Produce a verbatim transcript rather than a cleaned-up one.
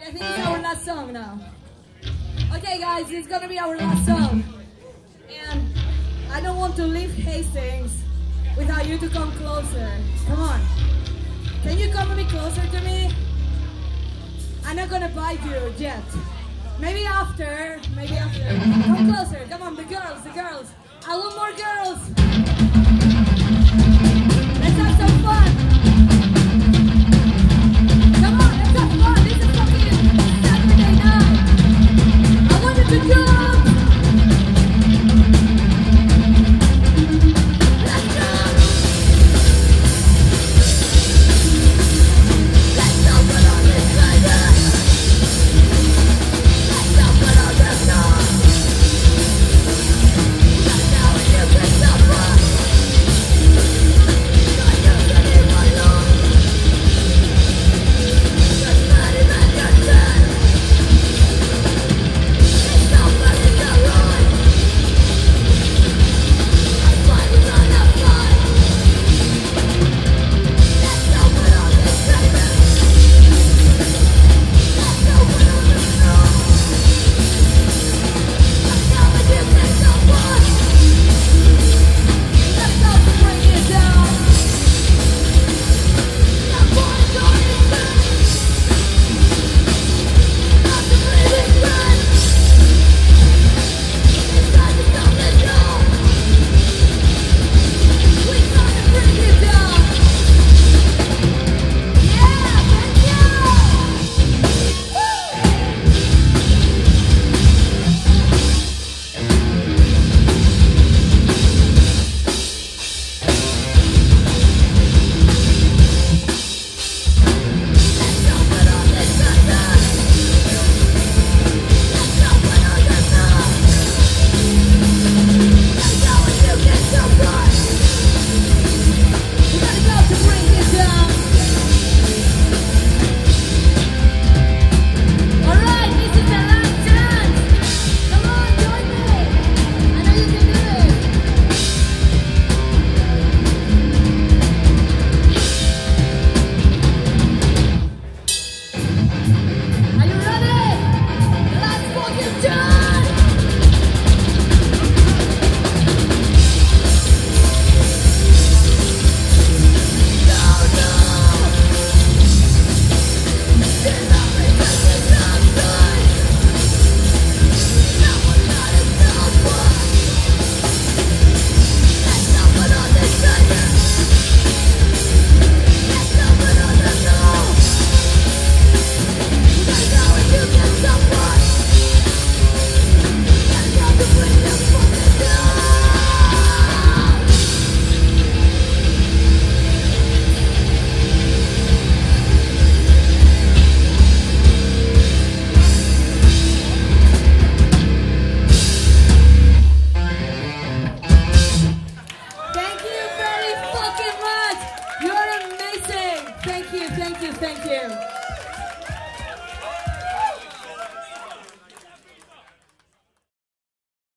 I think it's our last song now. Okay guys, it's gonna be our last song. And I don't want to leave Hastings without you to come closer. Come on. Can you come a bit closer to me? I'm not gonna bite you yet. Maybe after, maybe after. Come closer, come on, the girls, the girls. I want more girls. Let's have some fun. Come on, let's have fun. This is fucking Saturday night. I want you to jump. Let's jump. Let's jump on this rider. Let's jump on this song. Let's go and you can suffer. Not just anyone long. Just not even yourself. It's not running the road. I'm fighting on the fight. Let's open on this rider. Let's open on the song. Let's go and you can suffer. Let's go to bring it down. That boy's on his back. Not to breathe his breath. It's time to stop the show. We gotta bring it down. Yeah, thank you. Let's open on this rider. Let's open on this song. Let's go and you can suffer. We gotta go to bring it down. Alright, this is the last chance. Come on, join me. I know you can do it. Are you ready? The last fucking time. No, no. There's nothing that is outside. No one got it someone. Let's open on this rider. Let's open on the song. Let's go and you can suffer. Let's go to bring the fucking down. Thank you very fucking much. You are amazing. Thank you, thank you, thank you.